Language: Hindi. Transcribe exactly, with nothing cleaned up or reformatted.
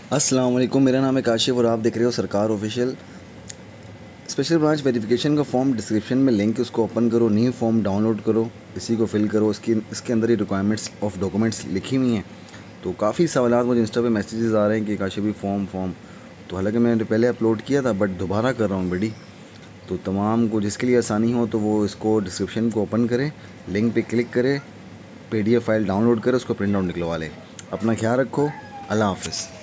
अस्सलाम वालेकुम, मेरा नाम है काशिफ और आप देख रहे हो Sarkar official. Special branch verification का फॉर्म डिस्क्रिप्शन में लिंक है, उसको ओपन करो, न्यू फॉर्म डाउनलोड करो, इसी को फिल करो। इसकी इसके अंदर ही रिक्वायरमेंट्स ऑफ डॉक्यूमेंट्स लिखी हुई हैं। तो काफ़ी सवालात मुझे इंस्टा पे मैसेजेस आ रहे हैं कि काशिफ भी फॉर्म फॉर्म तो हालांकि मैंने पहले अपलोड किया था बट दोबारा कर रहा हूँ बड़ी। तो तमाम को जिसके लिए आसानी हो तो वो इसको डिस्क्रिप्शन को ओपन करें, लिंक पे क्लिक करें, पीडीएफ फाइल डाउनलोड करें, उसको प्रिंट आउट निकलवा लें। अपना ख्याल रखो। अल्लाह हाफ़िज़।